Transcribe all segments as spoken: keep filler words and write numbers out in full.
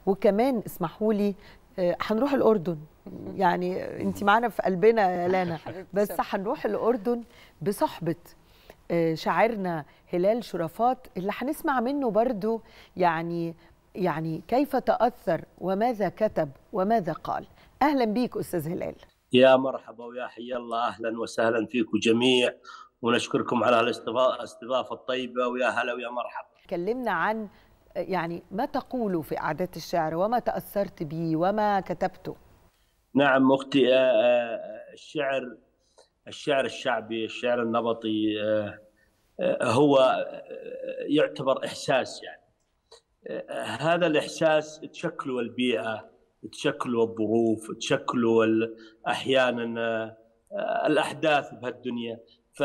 وكمان اسمحوا لي هنروح الأردن، يعني انت معانا في قلبنا يا لانا، بس هنروح الأردن بصحبة شاعرنا هلال شرفات اللي هنسمع منه برضو يعني يعني كيف تأثر وماذا كتب وماذا قال. أهلا بيك أستاذ هلال. يا مرحبا ويا حي الله، أهلا وسهلا فيكم جميع، ونشكركم على الاستضافة الطيبة، ويا هلا ويا مرحبا. تكلمنا عن يعني ما تقول في قعدات الشعر وما تأثرت به وما كتبته. نعم أختي، الشعر الشعر الشعبي، الشعر النبطي هو يعتبر إحساس، يعني هذا الإحساس تشكله البيئة، تشكله الظروف، تشكله أحيانا الأحداث بهالدنيا،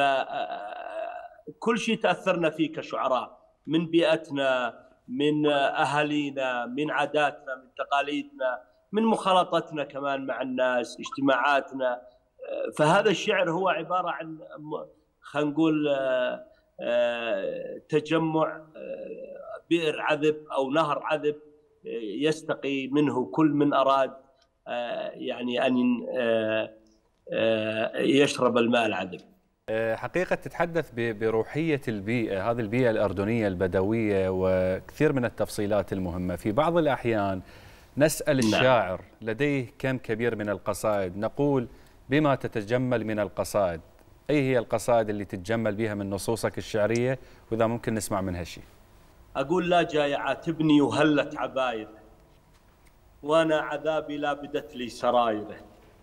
فكل شيء تأثرنا فيه كشعراء، من بيئتنا، من أهالينا، من عاداتنا، من تقاليدنا، من مخالطتنا كمان مع الناس، اجتماعاتنا. فهذا الشعر هو عبارة عن خلينا نقول تجمع بئر عذب أو نهر عذب يستقي منه كل من أراد يعني أن يشرب الماء العذب. حقيقة تتحدث بروحية البيئة، هذه البيئة الأردنية البدوية، وكثير من التفصيلات المهمة. في بعض الأحيان نسأل الشاعر لديه كم كبير من القصائد، نقول بما تتجمل من القصائد، أي هي القصائد اللي تتجمل بها من نصوصك الشعرية، وإذا ممكن نسمع منها شيء. أقول لا جاي يعاتبني وهلت عبايره، وأنا عذابي لا بدت لي سرايره،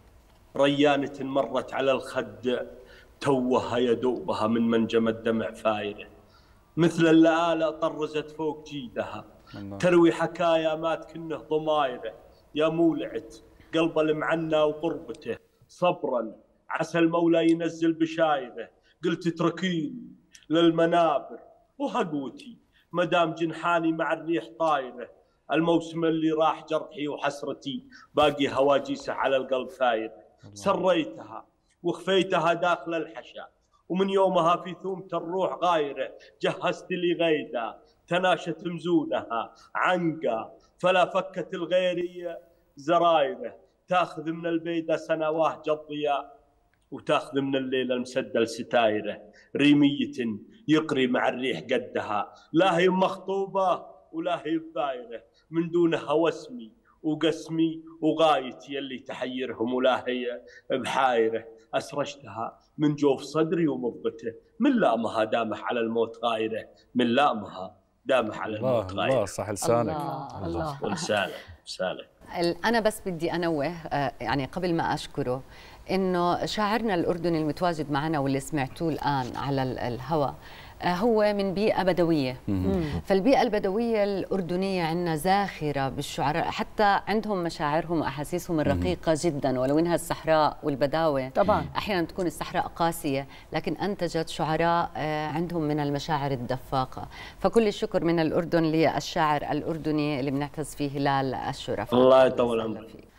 ريانة مرت على الخد توها يدوبها من منجم الدمع فايره، مثل اللآلة طرزت فوق جيدها تروي حكايا ما تكنه ضمايره، يا مولعت قلب المعنى وقربته صبرا عسى المولى ينزل بشايره، قلت اتركيني للمنابر وهقوتي مدام جنحاني مع الريح طايره، الموسم اللي راح جرحي وحسرتي باقي هواجيسه على القلب ثايره، سريتها وخفيتها داخل الحشا، ومن يومها في ثومة الروح غايره، جهزت لي غيدا تناشت مزونها عنقا، فلا فكت الغيري زرايره، تاخذ من البيدة سنواه الضياء، وتاخذ من الليل المسدل ستايره، ريمية يقري مع الريح قدها، لا هي مخطوبة ولا هي بثايره، من دونها واسمي وقسمي وغايتي اللي تحيرهم، ولا هي بحايره، أسرجتها من جوف صدري ومضغته، من لامها دامح على الموت غايره، من لامها دامح على الله الموت غايره. الله صح لسانك. الله الله ولسانك لسانك. أنا بس بدي أنوه يعني قبل ما أشكره إنه شاعرنا الأردني المتواجد معنا واللي سمعتوه الآن على الهواء هو من بيئة بدوية. فالبيئة البدوية الأردنية عندنا زاخرة بالشعراء، حتى عندهم مشاعرهم وأحاسيسهم الرقيقة جدا، ولو إنها الصحراء والبداوة طبعا أحيانا تكون الصحراء قاسية، لكن أنتجت شعراء عندهم من المشاعر الدفاقة. فكل الشكر من الأردن للشاعر الأردني اللي بنعتز فيه هلال الشرفات. الله يطول عمرك.